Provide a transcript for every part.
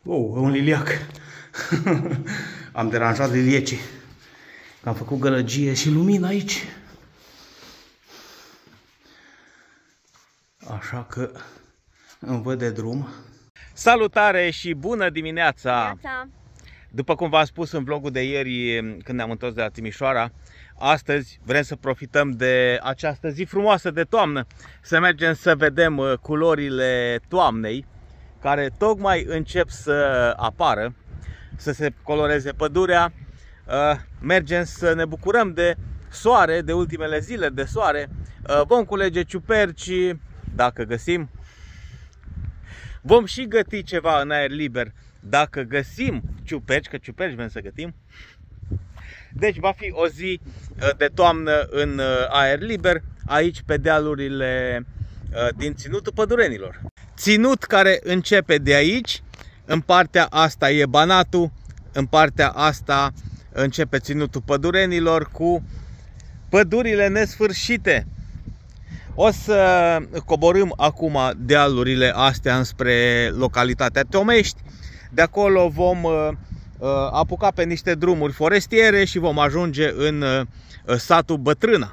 Un liliac. Am deranjat liliecii. Am făcut gălăgie și lumină aici. Așa că îmi văd de drum. Salutare și bună dimineața! După cum v-am spus în vlogul de ieri când ne-am întors de la Timișoara, astăzi vrem să profităm de această zi frumoasă de toamnă, să mergem să vedem culorile toamnei, care tocmai încep să apară, să se coloreze pădurea. Mergem să ne bucurăm de soare, de ultimele zile de soare. Vom culege ciuperci, dacă găsim. Vom și găti ceva în aer liber, dacă găsim ciuperci, că ciuperci vrem să gătim. Deci va fi o zi de toamnă în aer liber, aici pe dealurile din Ținutul Pădurenilor. Ținut care începe de aici, în partea asta e Banatul, în partea asta începe Ținutul Pădurenilor cu pădurile nesfârșite. O să coborâm acum dealurile astea înspre localitatea Tomești. De acolo vom apuca pe niște drumuri forestiere și vom ajunge în satul Bătrâna.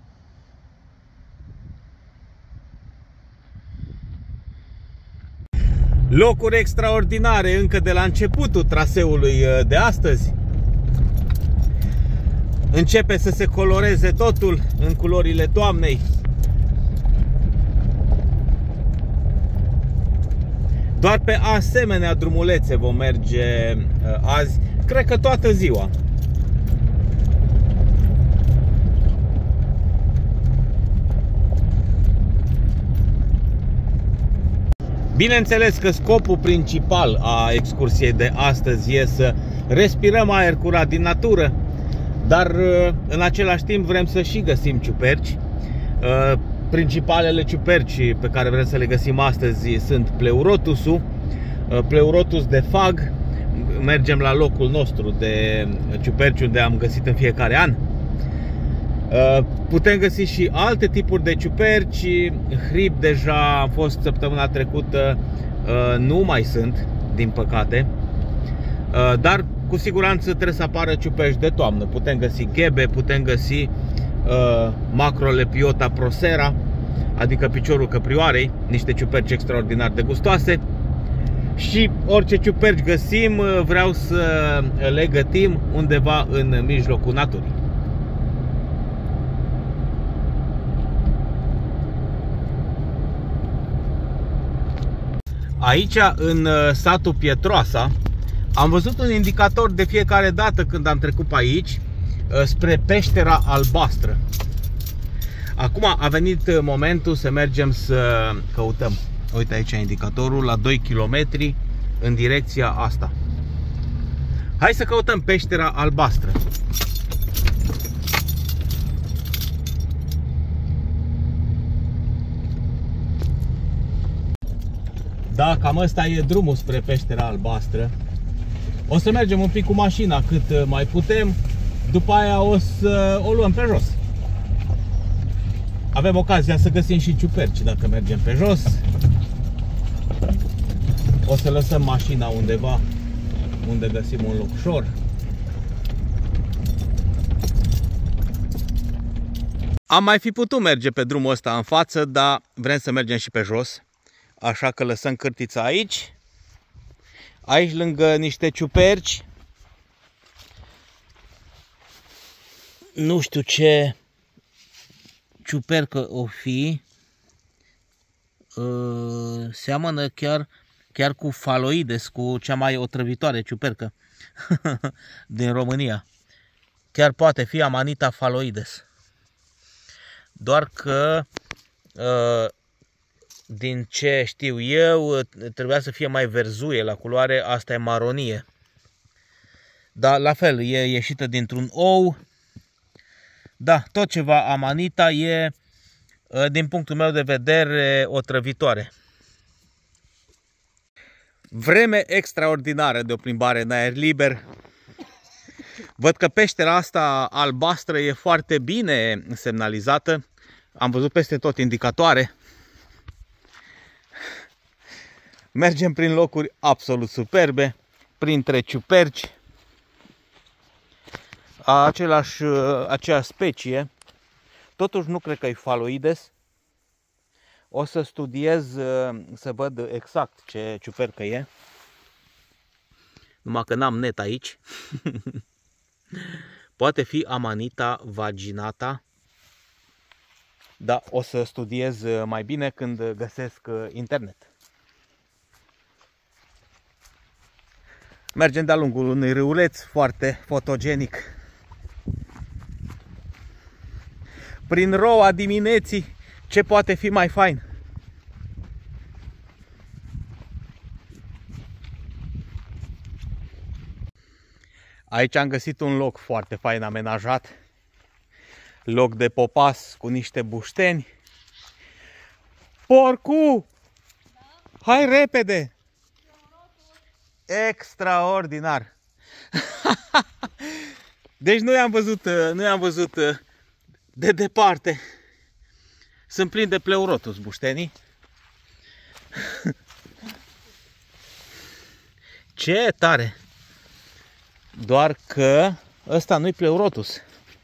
Locuri extraordinare încă de la începutul traseului de astăzi. Începe să se coloreze totul în culorile toamnei. Doar pe asemenea drumulețe vom merge azi, cred că toată ziua. Bineînțeles că scopul principal a excursiei de astăzi e să respirăm aer curat din natură, dar în același timp vrem să și găsim ciuperci. Principalele ciuperci pe care vrem să le găsim astăzi sunt pleurotusul, pleurotus de fag. Mergem la locul nostru de ciuperci unde am găsit în fiecare an. Putem găsi și alte tipuri de ciuperci. Hrib deja a fost săptămâna trecută, nu mai sunt, din păcate. Dar cu siguranță trebuie să apară ciuperci de toamnă. Putem găsi ghebe, putem găsi Macrolepiota procera, adică piciorul căprioarei, niște ciuperci extraordinar de gustoase. Și orice ciuperci găsim, vreau să le gătim undeva în mijlocul naturii. Aici, în satul Pietroasa, am văzut un indicator de fiecare dată când am trecut pe aici, spre Peștera Albastră. Acum a venit momentul să mergem să căutăm. Uite aici indicatorul, la 2 km în direcția asta. Hai să căutăm Peștera Albastră. Da, cam ăsta e drumul spre Peștera Albastră. O să mergem un pic cu mașina cât mai putem. După aia o să o luăm pe jos. Avem ocazia să găsim și ciuperci dacă mergem pe jos. O să lăsăm mașina undeva unde găsim un loc ușor. Am mai fi putut merge pe drumul ăsta în față, dar vrem să mergem și pe jos. Așa că lăsăm cârtița aici. Aici lângă niște ciuperci. Nu știu ce ciupercă o fi. Seamănă chiar cu Phaloides, cu cea mai otrăvitoare ciupercă din România. Chiar poate fi Amanita Phaloides. Doar că din ce știu eu, trebuia să fie mai verzuie la culoare, asta e maronie. Dar la fel, e ieșită dintr-un ou. Da, tot ceva Amanita e, din punctul meu de vedere, otrăvitoare. Vreme extraordinară de o plimbare în aer liber. Văd că peștera asta albastră e foarte bine semnalizată. Am văzut peste tot indicatoare. Mergem prin locuri absolut superbe, printre ciuperci, aceeași specie. Totuși nu cred că e Phaloides. O să studiez să văd exact ce ciupercă e. Numai că n-am net aici. Poate fi Amanita vaginata. Dar o să studiez mai bine când găsesc internet. Mergem de-a lungul unui râuleț foarte fotogenic. Prin roa dimineții, ce poate fi mai fain? Aici am găsit un loc foarte fain amenajat. Loc de popas cu niște bușteni. Porcu! Hai repede! Extraordinar! Deci nu i-am văzut de departe. Sunt plini de pleurotus buștenii. Ce tare! Doar că ăsta nu-i pleurotus.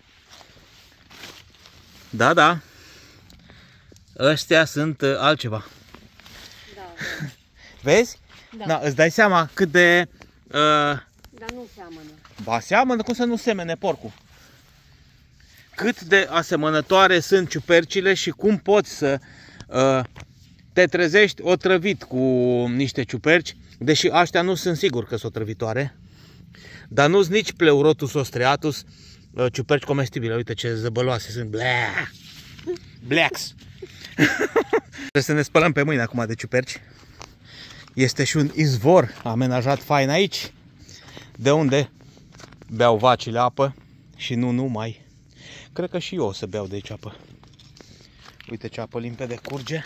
Da, da. Ăștia sunt altceva. Da. Vezi? Da. Da, îți dai seama cât de... Dar nu seamănă. Ba seamănă, cum să nu semene, porcu? Cât de asemănătoare sunt ciupercile și cum poți să te trezești otrăvit cu niște ciuperci, deși aștia nu sunt sigur că sunt otrăvitoare. Dar nu-s nici Pleurotus ostreatus, ciuperci comestibile. Uite ce zăbăloase sunt. Blacks. Trebuie să ne spălăm pe mâini acum de ciuperci. Este și un izvor amenajat fain aici, de unde beau vacile apă și nu numai. Cred că și eu o să beau de aici apă. Uite ce apă limpede curge.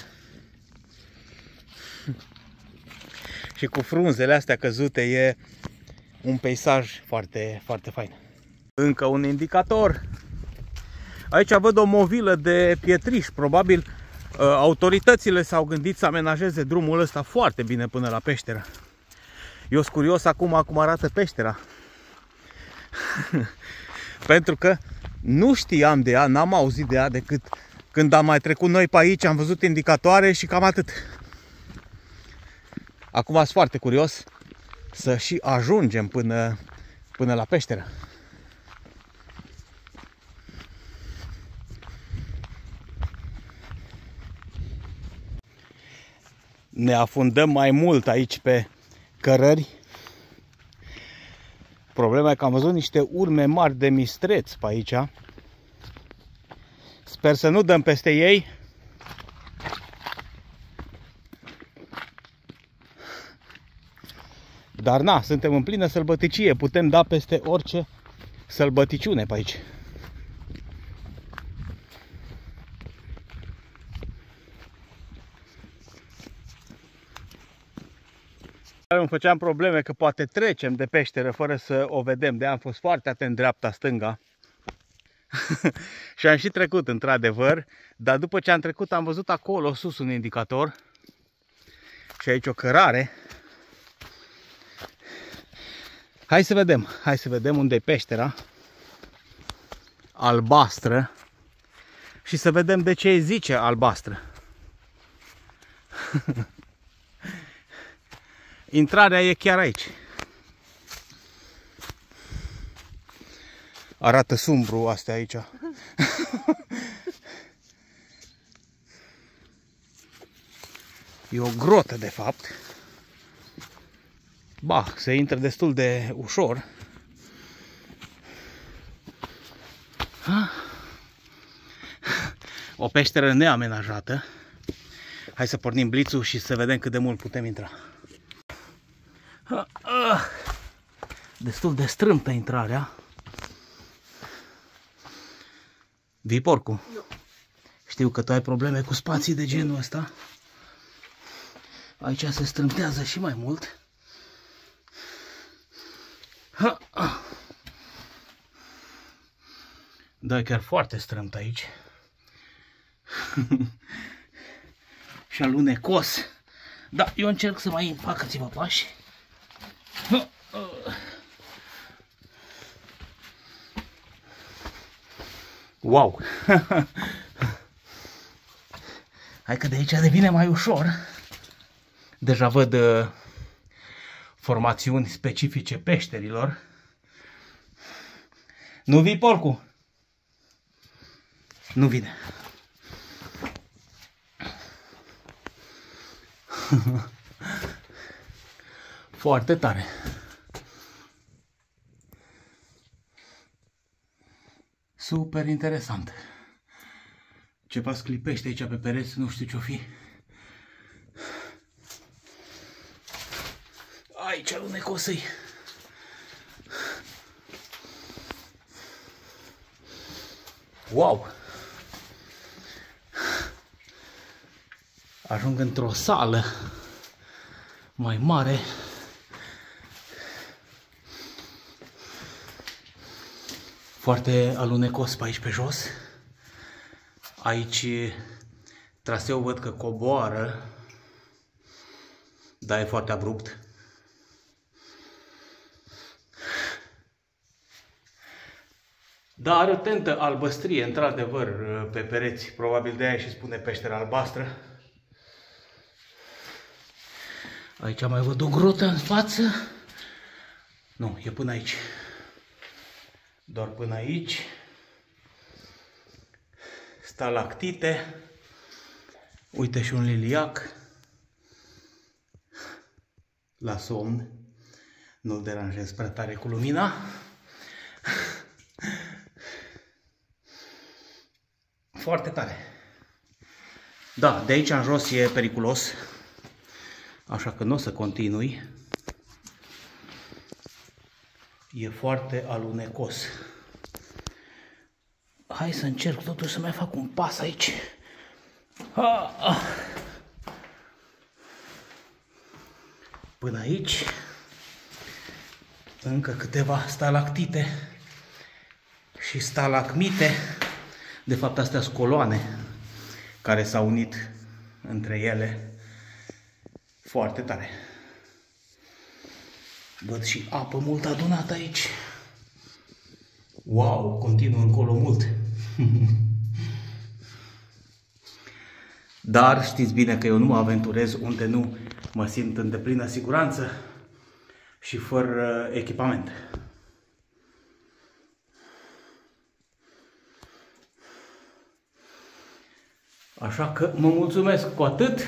Și cu frunzele astea căzute e un peisaj foarte, foarte fain. Încă un indicator. Aici văd o movilă de pietriș. Probabil autoritățile s-au gândit să amenajeze drumul ăsta foarte bine până la peșteră. Eu sunt curios acum cum arată peștera. Pentru că nu știam de ea, n-am auzit de ea decât când am mai trecut noi pe aici, am văzut indicatoare și cam atât. Acum sunt foarte curios să și ajungem până la peșteră. Ne afundăm mai mult aici pe cărări. Problema e că am văzut niște urme mari de mistreți pe aici. Sper să nu dăm peste ei. Dar na, suntem în plină sălbăticie. Putem da peste orice sălbăticiune pe aici. Îmi făceam probleme că poate trecem de peșteră fără să o vedem. De-aia am fost foarte atent dreapta-stânga. Și am și trecut într-adevăr. Dar după ce am trecut am văzut acolo sus un indicator. Și aici o cărare. Hai să vedem unde e peștera. Albastră. Și să vedem de ce îi zice albastră. Intrarea e chiar aici. Arată sumbru astea aici. E o grotă de fapt. Ba, se intră destul de ușor. O peșteră neamenajată. Hai să pornim blițul și să vedem cât de mult putem intra. Destul de strâmtă intrarea. Vii, porcu? Nu. Știu că tu ai probleme cu spații de genul ăsta. Aici se strâmtează și mai mult. Da, e chiar foarte strâmt aici. Și alunecos. Da, eu încerc să mai fac câțiva pași. Wow! Hai că de aici devine mai ușor. Deja văd formațiuni specifice peșterilor. Nu vii, porcu? Nu vine. Foarte tare. Super interesant. Ceva sclipește aici pe pereți, nu știu ce-o fi. Aici alunecosă-i. Wow! Ajung într-o sală mai mare. Foarte alunecos pe aici pe jos. Aici traseul văd că coboară, dar e foarte abrupt. Dar are o tentă albăstrie, într-adevăr, pe pereți. Probabil de aia și spune peșteră albastră. Aici mai văd o grotă în față. Nu, e până aici. Doar până aici. Stalactite. Uite și un liliac. La somn. Nu-l deranjez prea tare cu lumina. Foarte tare. Da, de aici în jos e periculos. Așa că nu o să continui. E foarte alunecos. Hai să încerc totuși să mai fac un pas aici. Până aici. Încă câteva stalactite și stalagmite. De fapt, astea sunt coloane care s-au unit între ele. Foarte tare. Văd și apă mult adunată aici. Wow, continuă încolo mult. Dar știți bine că eu nu mă aventurez unde nu mă simt în deplină siguranță și fără echipament. Așa că mă mulțumesc cu atât.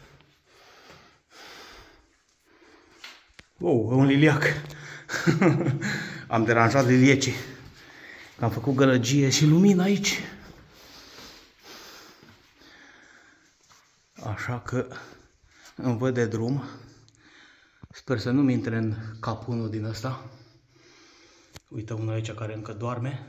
Wow, un liliac. Am deranjat liliecii. Am făcut gălăgie și lumină aici. Așa că îmi văd de drum. Sper să nu-mi intre în cap unul din ăsta. Uite unul aici care încă doarme.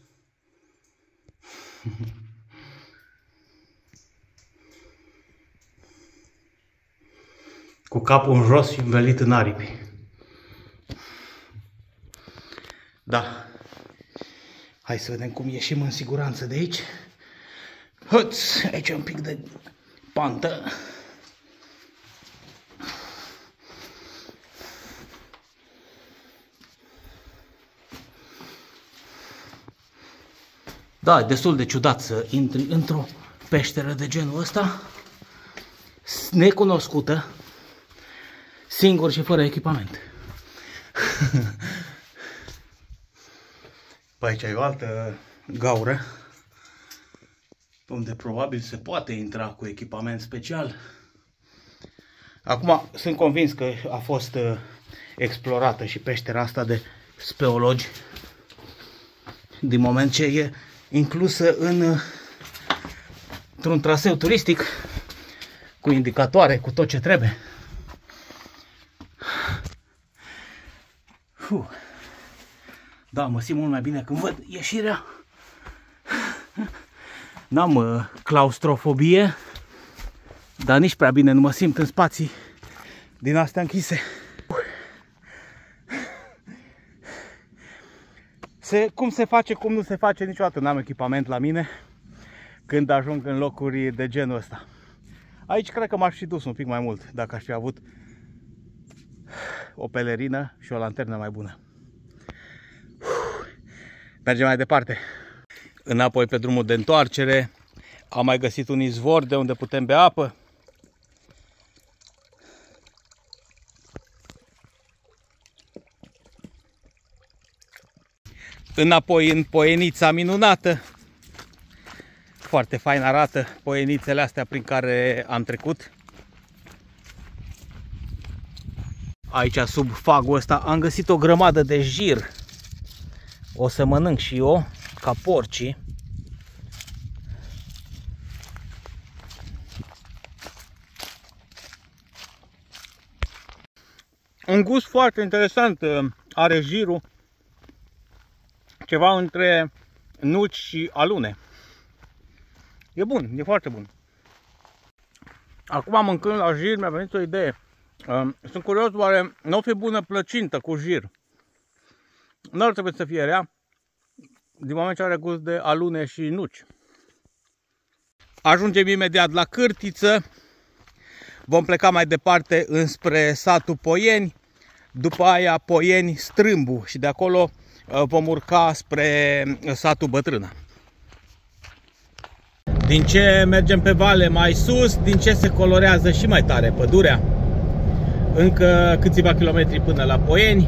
Cu capul în jos și învelit în aripi. Da. Hai să vedem cum ieșim în siguranță de aici. Hăț! Aici un pic de pantă. Da, e destul de ciudat să intri într-o peșteră de genul ăsta, necunoscută, singur și fără echipament. Pe aici e o altă gaură, unde probabil se poate intra cu echipament special. Acum sunt convins că a fost explorată și peștera asta de speologi, din moment ce e inclusă într-un traseu turistic cu indicatoare, cu tot ce trebuie. Da, mă simt mult mai bine când văd ieșirea. N-am claustrofobie, dar nici prea bine nu mă simt în spații din astea închise. Cum se face, cum nu se face, niciodată n-am echipament la mine când ajung în locuri de genul ăsta. Aici cred că m-aș fi dus un pic mai mult dacă aș fi avut o pelerină și o lanternă mai bună. Mergem mai departe. Înapoi pe drumul de întoarcere am mai găsit un izvor de unde putem bea apă. Înapoi în poienița minunată. Foarte fain arată poienițele astea prin care am trecut. Aici sub fagul ăsta am găsit o grămadă de jir. O să mănânc și eu, ca porcii. Un gust foarte interesant are jirul. Ceva între nuci și alune. E bun, e foarte bun. Acum, mâncând la jir, mi-a venit o idee. Sunt curios, oare nu o fi bună plăcintă cu jir? Nu ar trebui să fie rea, din moment ce are gust de alune și nuci. Ajungem imediat la Cârtiță. Vom pleca mai departe înspre satul Poieni, după aia Poieni Strâmbu și de acolo vom urca spre satul Bătrâna. Din ce mergem pe vale mai sus, din ce se colorează și mai tare pădurea. Încă câțiva kilometri până la Poieni.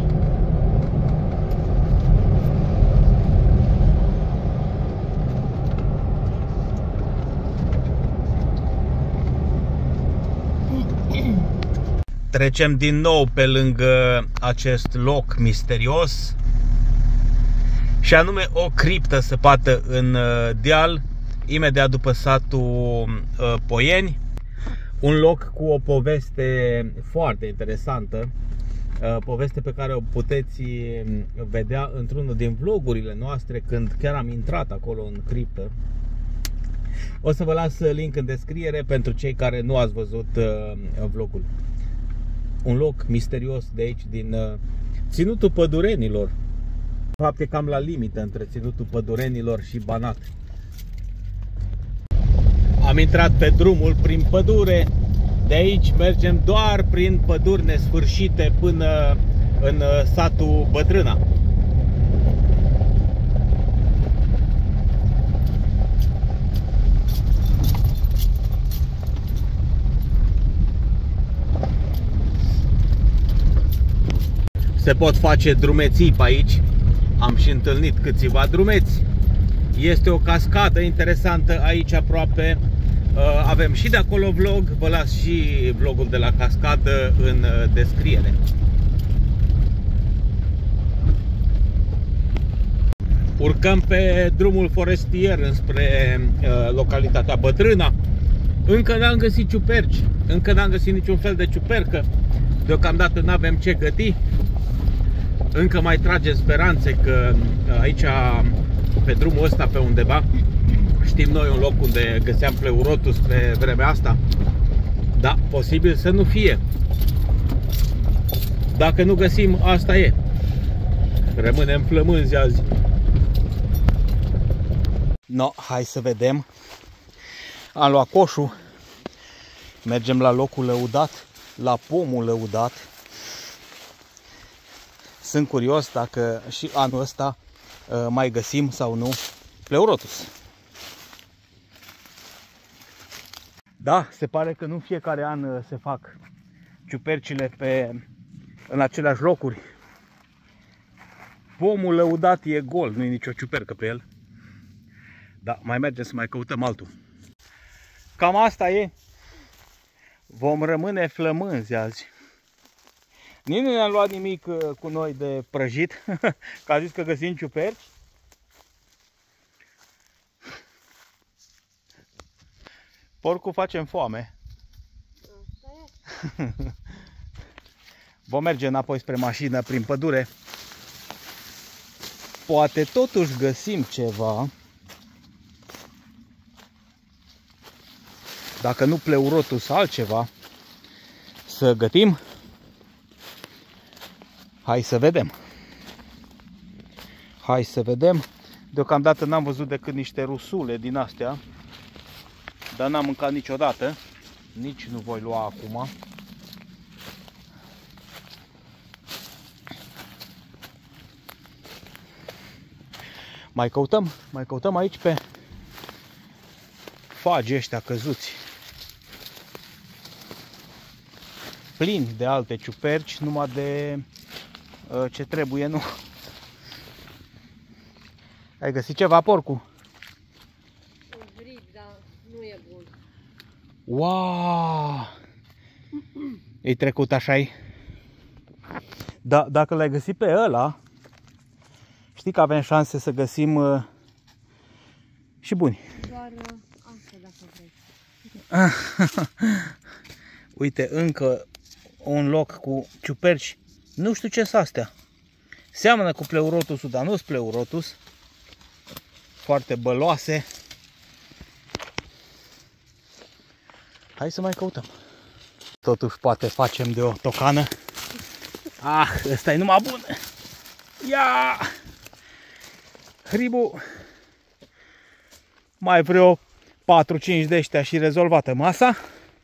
Trecem din nou pe lângă acest loc misterios, și anume o criptă săpată în deal, imediat după satul Poieni. Un loc cu o poveste foarte interesantă, poveste pe care o puteți vedea într-unul din vlogurile noastre, când chiar am intrat acolo în criptă. O să vă las link în descriere pentru cei care nu ați văzut vlogul. Un loc misterios de aici, din Ținutul Pădurenilor. De fapt, e cam la limită între Ținutul Pădurenilor și Banat. Am intrat pe drumul prin pădure. De aici mergem doar prin păduri nesfârșite până în satul Bătrâna. Se pot face drumeții pe aici. Am și întâlnit câțiva drumeți. Este o cascadă interesantă aici aproape. Avem și de acolo vlog. Vă las și vlogul de la cascadă în descriere. Urcăm pe drumul forestier înspre localitatea Bătrâna. Încă n-am găsit ciuperci. Încă n-am găsit niciun fel de ciupercă. Deocamdată n-avem ce găti. Încă mai trage speranțe că aici, pe drumul ăsta, pe undeva, știm noi un loc unde găseam pleurotus pe vremea asta. Da, posibil să nu fie. Dacă nu găsim, asta e. Rămânem flămânzi azi. No, hai să vedem. Am luat coșul. Mergem la locul lăudat, la pomul lăudat. Sunt curios dacă și anul ăsta mai găsim sau nu pleurotus. Da, se pare că nu fiecare an se fac ciupercile în aceleași locuri. Pomul lăudat e gol, nu e nicio ciupercă pe el. Da, mai mergem să mai căutăm altul. Cam asta e. Vom rămâne flămânzi azi. Nici nu ne-am luat nimic cu noi de prăjit, că a zis că găsim ciuperci. Porcul facem foame. Vom merge înapoi spre mașină prin pădure. Poate totuși găsim ceva. Dacă nu pleurotus, altceva să gătim. Hai să vedem. Hai să vedem. Deocamdată n-am văzut decât niște rusule din astea, dar n-am mâncat niciodată. nici nu voi lua acum. Mai căutăm aici pe fagi ăștia căzuți. Plini de alte ciuperci, numai de ce trebuie, nu. Ai găsit ceva, porcu? Un grib, dar nu e bun. Wow! E trecut așa-i? Da, dacă l-ai găsit pe ăla, știi că avem șanse să găsim și buni. Doar asta dacă vrei. Uite, încă un loc cu ciuperci. Nu știu ce sunt astea. Seamănă cu pleurotusul, dar nu sunt pleurotus. Foarte băloase. Hai să mai căutăm. Totuși poate facem de o tocană. Ah, ăsta e numai bun. Ia! Hribu. Mai vreo 4-5 de ăștia și rezolvată masa.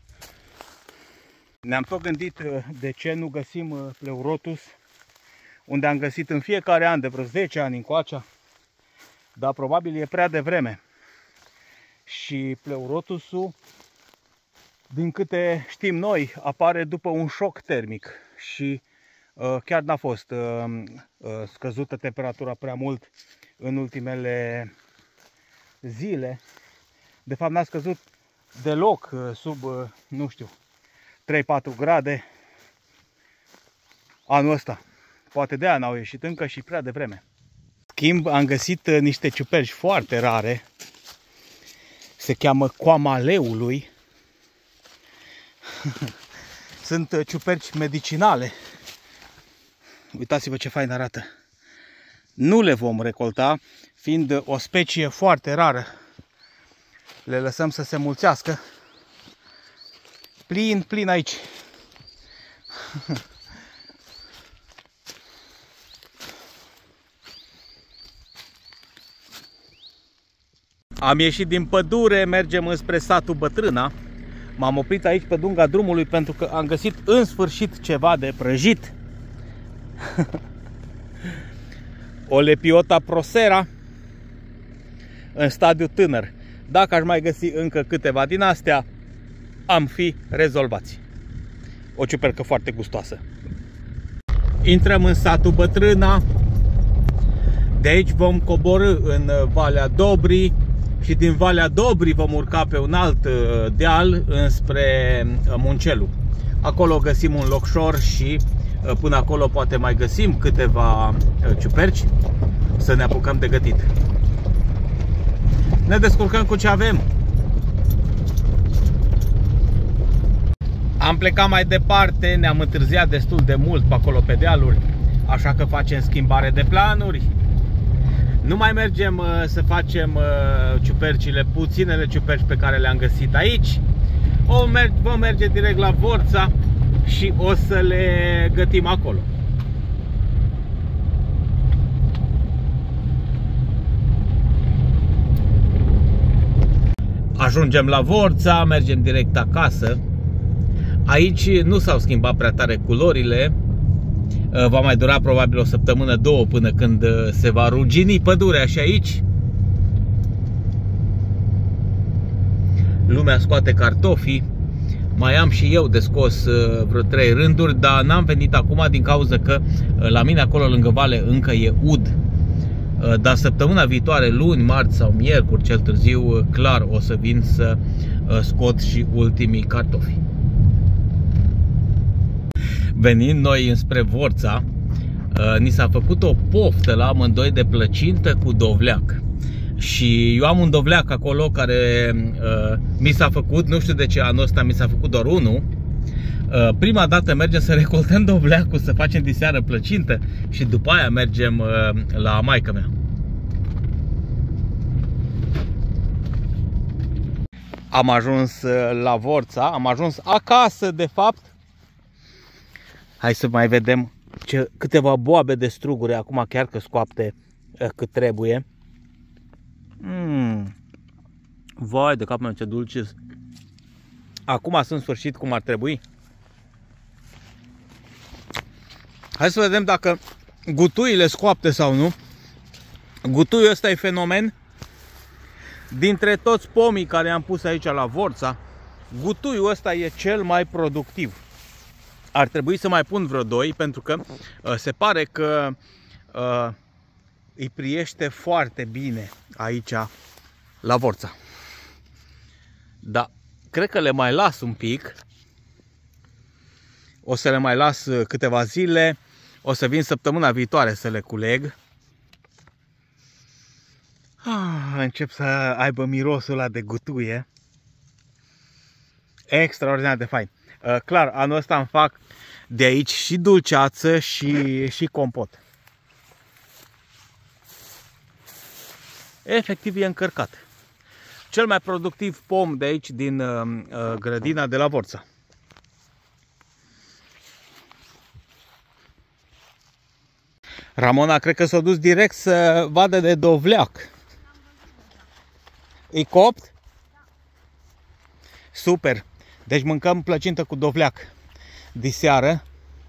Ne-am tot gândit de ce nu găsim pleurotus, unde am găsit în fiecare an de vreo 10 ani încoace, dar probabil e prea devreme. Și pleurotusul, din câte știm noi, apare după un șoc termic și chiar n-a fost scăzută temperatura prea mult în ultimele zile. De fapt n-a scăzut deloc sub, nu știu, 3-4 grade anul ăsta. Poate de aia n-au ieșit încă și prea devreme. Schimb, am găsit niște ciuperci foarte rare. Se cheamă coama leului. Sunt ciuperci medicinale. Uitați-vă ce fain arată. Nu le vom recolta, fiind o specie foarte rară. Le lăsăm să se mulțească. Plin aici. Am ieșit din pădure, mergem înspre satul Bătrâna. M-am oprit aici pe dunga drumului pentru că am găsit în sfârșit ceva de prăjit. O Lepiota Procera în stadiu tânăr. Dacă aș mai găsi încă câteva din astea, am fi rezolvați. O ciupercă foarte gustoasă. Intrăm în satul Bătrâna. De aici vom coborî în Valea Dobrii și din Valea Dobrii vom urca pe un alt deal înspre Muncelu. Acolo găsim un locșor și până acolo poate mai găsim câteva ciuperci să ne apucăm de gătit. Ne descurcăm cu ce avem. Am plecat mai departe, ne-am întârziat destul de mult pe acolo pe dealuri, așa că facem schimbare de planuri. Nu mai mergem să facem ciupercile, puținele ciuperci pe care le-am găsit aici. Vom merge direct la Vorța și o să le gătim acolo. Ajungem la Vorța, mergem direct acasă. Aici nu s-au schimbat prea tare culorile. Va mai dura probabil o săptămână, două până când se va rugini pădurea și aici. Lumea scoate cartofii. Mai am și eu de scos vreo 3 rânduri, dar n-am venit acum din cauza că la mine acolo lângă vale încă e ud. Dar săptămâna viitoare, luni, marți sau miercuri cel târziu, clar o să vin să scot și ultimii cartofi. Venind noi înspre Vorța, ni s-a făcut o poftă la amândoi de plăcintă cu dovleac. Și eu am un dovleac acolo care mi s-a făcut, nu știu de ce anul ăsta mi s-a făcut doar unul. Prima dată mergem să recoltăm dovleacul, să facem diseară plăcintă și după aia mergem la maică mea. Am ajuns la Vorța, am ajuns acasă de fapt. Hai să mai vedem câteva boabe de struguri, acum chiar că scoapte cât trebuie. Vai de capul meu, ce dulce. Acum sunt sfârșit cum ar trebui. Hai să vedem dacă gutuile scoapte sau nu. Gutuiul ăsta e fenomen. Dintre toți pomii care am pus aici la Vorța, gutuiul ăsta e cel mai productiv. Ar trebui să mai pun vreo 2, pentru că se pare că îi priește foarte bine aici la Vorța. Da, cred că le mai las un pic. O să le mai las câteva zile. O să vin săptămâna viitoare să le culeg. Încep să aibă mirosul ăla de gutuie. Extraordinar de fain. Clar, anul ăsta îmi fac de aici și dulceață și compot. Efectiv e încărcat. Cel mai productiv pom de aici din grădina de la Vorța. Ramona cred că s-a dus direct să vadă de dovleac. E copt? Da. Super. Deci mâncăm plăcintă cu dovleac diseară.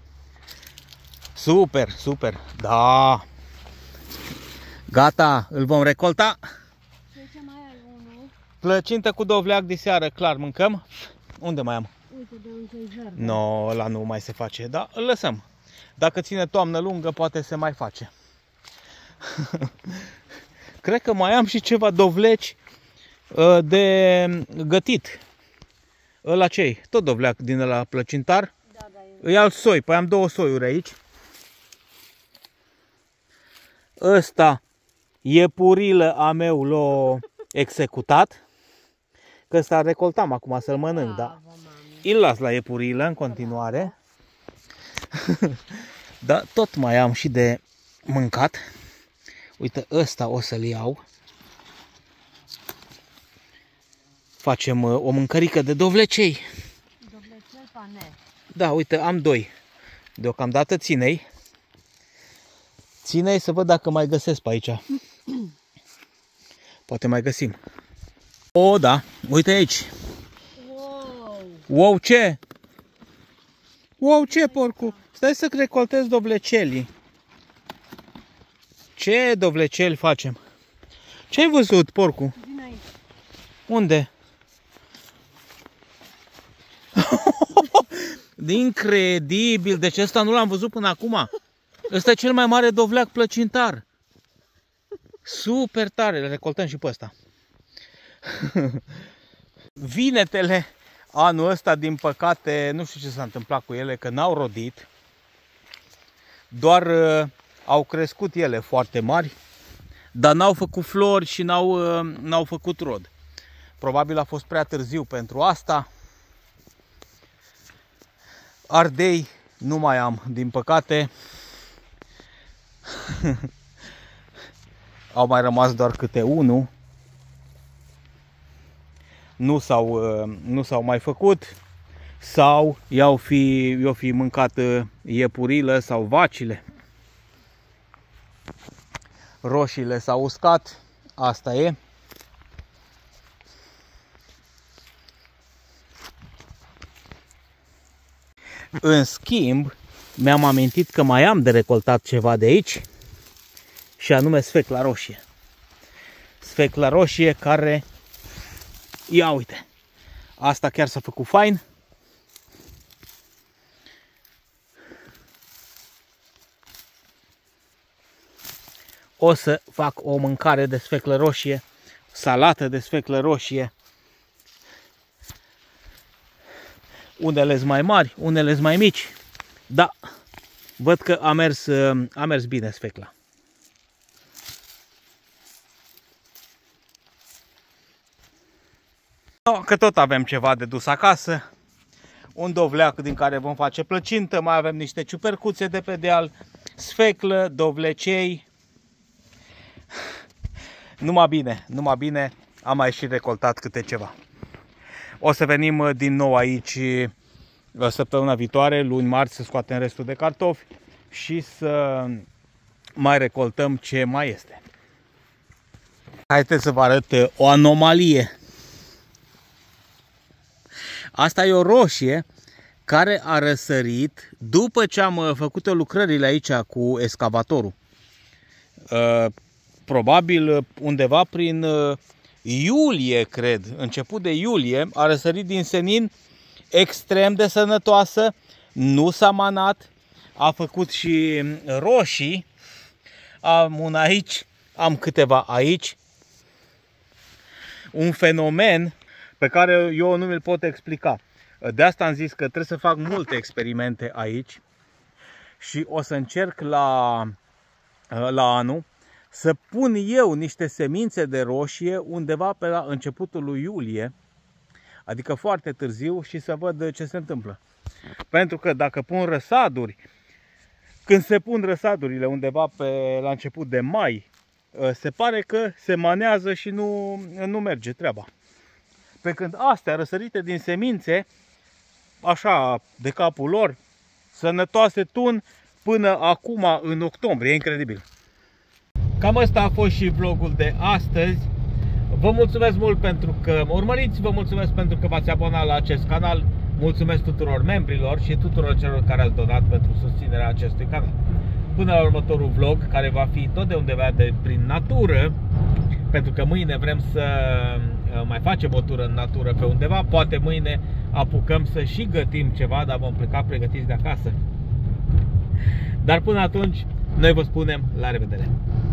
Super, super. Da. Gata, îl vom recolta. Plăcintă cu dovleac diseară, clar, mâncăm. Unde mai am? Uite, de unde e verde. No, ăla nu mai se face, dar îl lăsăm. Dacă ține toamnă lungă, poate se mai face. Cred că mai am și ceva dovleci de gătit. Ăla ce-i? Tot dovleac din ăla plăcintar. Da, da, e alt soi. Păi am 2 soiuri aici. Ăsta iepurilă a meu l-a executat. Că ăsta recoltam acum să-l mănânc, da. Îl las la iepurilă în continuare. Dar tot mai am și de mâncat. Uite, ăsta o să-l iau. Facem o mâncărică de dovlecei. Dovlecel pane. Da, uite, am 2. Deocamdată ține-i. Ține-i să văd dacă mai găsesc pe aici. Poate mai găsim. O, da, uite aici. Wow! Wow, ce? Wow, ce, porcu? Stai să recoltez dovlecelii. Ce dovleceli facem? Ce ai văzut, porcu? Vine aici. Unde? Incredibil! Deci ăsta nu l-am văzut până acum. Ăsta e cel mai mare dovleac plăcintar. Super tare! Le recoltăm și pe ăsta. Vinetele anul ăsta, din păcate, nu știu ce s-a întâmplat cu ele, că n-au rodit. Doar au crescut ele foarte mari, dar n-au făcut flori și n-au făcut rod. Probabil a fost prea târziu pentru asta. Ardei nu mai am, din păcate. Au mai rămas doar câte unul. Nu s-au mai făcut. Sau i-au fi mâncat iepurilă sau vacile. Roșiile s-au uscat. Asta e. În schimb, mi-am amintit că mai am de recoltat ceva de aici. Și anume sfecla roșie. Sfecla roșie care... Ia uite. Asta chiar s-a făcut fain. O să fac o mâncare de sfeclă roșie, salată de sfeclă roșie. Unele sunt mai mari, unele sunt mai mici. Da, văd că a mers bine sfecla. Că tot avem ceva de dus acasă. Un dovleac din care vom face plăcintă. Mai avem niște ciupercuțe de pe deal, sfeclă, dovlecei. Numai bine am mai și recoltat câte ceva. O să venim din nou aici săptămâna viitoare, luni, marți, să scoatem restul de cartofi și să mai recoltăm ce mai este. Haideți să vă arăt o anomalie. Asta e o roșie care a răsărit după ce am făcut lucrările aici cu excavatorul. Probabil undeva prin iulie, cred, început de iulie, a răsărit din senin, extrem de sănătoasă, nu s-a manat, a făcut și roșii, am una aici, am câteva aici. Un fenomen pe care eu nu mi-l pot explica. De asta am zis că trebuie să fac multe experimente aici și o să încerc la anul să pun eu niște semințe de roșie undeva pe la începutul lui iulie, adică foarte târziu, și să văd ce se întâmplă. Pentru că dacă pun răsaduri, când se pun răsadurile undeva la început de mai, se pare că se manează și nu merge treaba. Pe când astea răsărite din semințe, așa de capul lor, sănătoase tun până acum în octombrie, e incredibil. Cam asta a fost și vlogul de astăzi. Vă mulțumesc mult pentru că mă urmăriți, vă mulțumesc pentru că v-ați abonat la acest canal, mulțumesc tuturor membrilor și tuturor celor care ați donat pentru susținerea acestui canal. Până la următorul vlog, care va fi tot de undeva prin natură, pentru că mâine vrem să mai facem o tură în natură pe undeva, poate mâine apucăm să și gătim ceva, dar vom pleca pregătiți de acasă. Dar până atunci, noi vă spunem la revedere!